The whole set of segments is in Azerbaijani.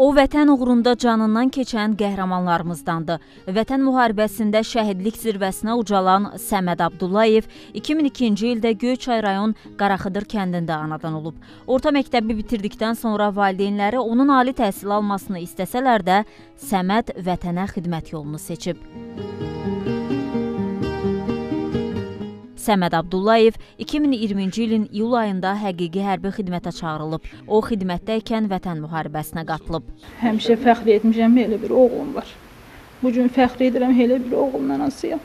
O, vətən uğrunda canından keçən qəhrəmanlarımızdandır. Vətən müharibəsində şəhidlik zirvəsinə ucalan Səməd Abdullayev 2002-ci ildə Göyçay rayon Qaraxıdır kəndində anadan olub. Orta məktəbi bitirdikdən sonra valideynləri onun ali təhsil almasını istəsələr də, Səməd vətənə xidmət yolunu seçib. Səməd Abdullayev 2020-ci ilin iyul ayında həqiqi hərbi xidmətə çağırılıb. O, xidmətdəykən vətən müharibəsinə qatılıb. Həmişə fəxr etmişəm, elə bir oğlum var. Bugün fəxr edirəm, elə bir oğlum anasıyam.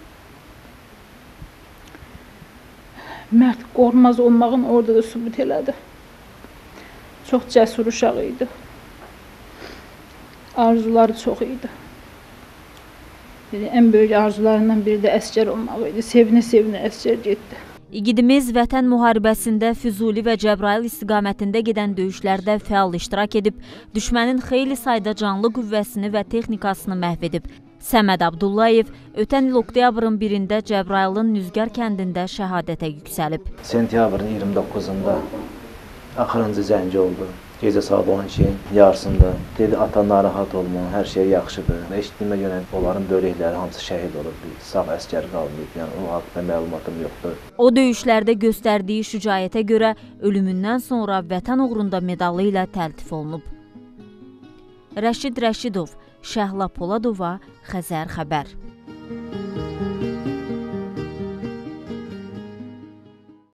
Mərd qorxmaz olmağın orada da sübut elədi. Çox cəsur uşaq idi. Arzuları çox idi. Ən böyük arzularından biri də əsgər olmaq idi. Sevinə-sevinə əsgər getdi. İgidimiz vətən müharibəsində Füzuli və Cəbrayıl istiqamətində gedən döyüşlərdə fəal iştirak edib, düşmənin xeyli sayda canlı qüvvəsini və texnikasını məhv edib. Səməd Abdullayev ötən il oktyabrın 1-də Cəbrayılın Nüzgar kəndində şəhadətə yüksəlib. Sentyabrın 29-da axırıncı zəngi oldu. Gecə saat 12 yarısında. Dedi, ata narahat olma, hər şey yaxşıdır. Eşitdiyimə görə onların böyrəkləri hamısı şəhid olub, sağ əskər qalmayıb. Yəni, o haqda məlumatım yoxdur. O, döyüşlərdə göstərdiyi şücaətə görə ölümündən sonra vətən uğrunda medalı ilə təltif olunub. Rəşid Rəşidov, Şəhla Poladova, Xəzər xəbər.